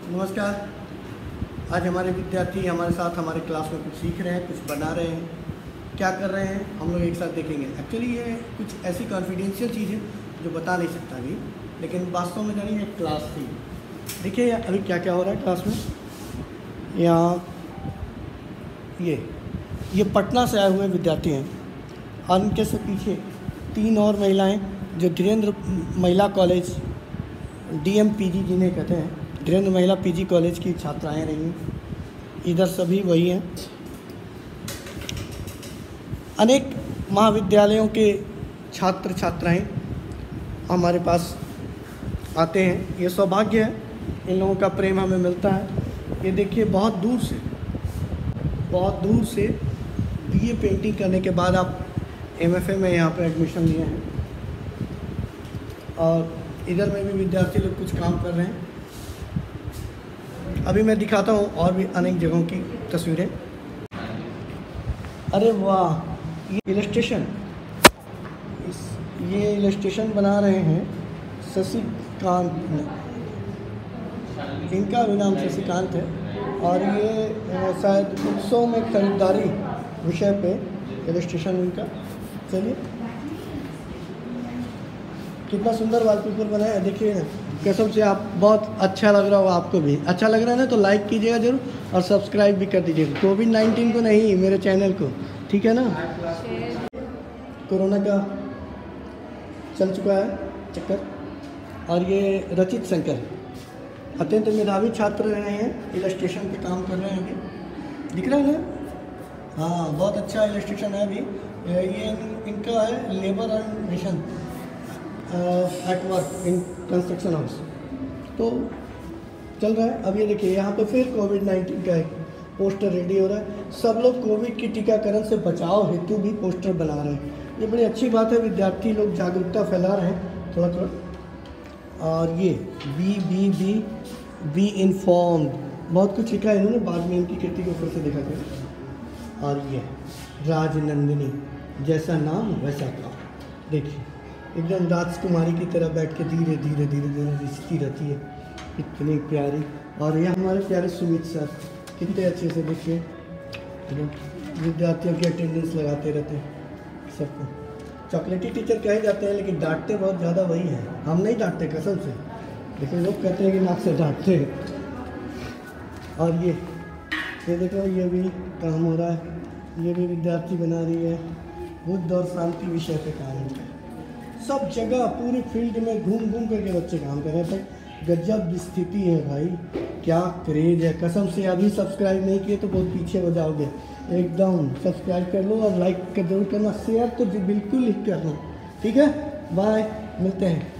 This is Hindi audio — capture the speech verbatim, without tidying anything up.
नमस्कार। आज हमारे विद्यार्थी हमारे साथ हमारे क्लास में कुछ सीख रहे हैं, कुछ बना रहे हैं। क्या कर रहे हैं हम लोग एक साथ देखेंगे। एक्चुअली ये कुछ ऐसी कॉन्फिडेंशियल चीज़ है जो बता नहीं सकता अभी, लेकिन वास्तव में जानिए एक क्लास थी। देखिए अभी क्या क्या हो रहा है क्लास में। यहाँ ये ये पटना से आए हुए विद्यार्थी हैं और उनके से पीछे तीन और महिलाएं जो Dhirendra Mahila college D M P G जिन्हें कहते हैं, धीरेन्द्र महिला पीजी कॉलेज की छात्राएं रही। इधर सभी वही हैं। अनेक महाविद्यालयों के छात्र छात्राएं हमारे पास आते हैं। ये सौभाग्य है, इन लोगों का प्रेम हमें मिलता है। ये देखिए बहुत दूर से बहुत दूर से बीए पेंटिंग करने के बाद आप एमएफए में यहाँ पर एडमिशन लिए हैं। और इधर में भी विद्यार्थी लोग कुछ काम कर रहे हैं। अभी मैं दिखाता हूँ और भी अनेक जगहों की तस्वीरें। अरे वाह, ये इलस्ट्रेशन इस ये इलस्ट्रेशन बना रहे हैं शशिकांत, इनका भी नाम शशिकांत है। और ये शायद उत्सव में खरीदारी विषय पे इलस्ट्रेशन इनका। चलिए कितना सुंदर वॉलपेपर बनाया है, देखिए ना। कसम से आप बहुत अच्छा लग रहा हो, आपको भी अच्छा लग रहा है ना, तो लाइक कीजिएगा जरूर और सब्सक्राइब भी कर दीजिएगा। कोविड नाइन्टीन को नहीं, मेरे चैनल को, ठीक है ना। कोरोना का चल चुका है चक्कर। और ये रचित शंकर अत्यंत मेधावी छात्र रहे हैं, इलस्ट्रेशन पे काम कर रहे हैं अभी। दिख रहा है ना। हाँ, बहुत अच्छा इलस्ट्रेशन है अभी। ये इनका है labour and mission at work in construction house, तो चल रहा है। अब ये देखिए यहाँ पे फिर कोविड नाइन्टीन का एक पोस्टर रेडी हो रहा है। सब लोग कोविड के टीकाकरण से बचाव हेतु भी पोस्टर बना रहे हैं। ये बड़ी अच्छी बात है, विद्यार्थी लोग जागरूकता फैला रहे हैं थोड़ा थोड़ा। और ये B B B B informed, बहुत कुछ लिखा है इन्होंने, बाद में इनकी कृति को फिर से देखा गया। और ये राजनंदिनी, जैसा नाम वैसा काम। देखिए एकदम राजकुमारी की तरह बैठ के धीरे धीरे धीरे धीरे रिश्ती रहती है, इतनी प्यारी। और ये हमारे प्यारे सुमित सर कितने अच्छे से देखिए विद्यार्थियों की अटेंडेंस लगाते रहते हैं। सबको चॉकलेटी टीचर कहे जाते हैं, लेकिन डांटते बहुत ज़्यादा वही हैं। हम नहीं डांटते कसम से, लेकिन लोग कहते हैं कि नाक से डांटते हैं। और ये ये देखो, ये भी काम हो रहा है। ये भी विद्यार्थी बना रही है। बुद्ध और शांति विषय पे काम होता है। सब जगह पूरे फील्ड में घूम घूम करके बच्चे काम कर रहे हैं। गजब स्थिति है भाई, क्या क्रेज है कसम से। अभी सब्सक्राइब नहीं किए तो बहुत पीछे हो जाओगे। एकदम सब्सक्राइब कर लो और लाइक कर जरूर करना, शेयर तो बिल्कुल ही करना, ठीक है। बाय, मिलते हैं।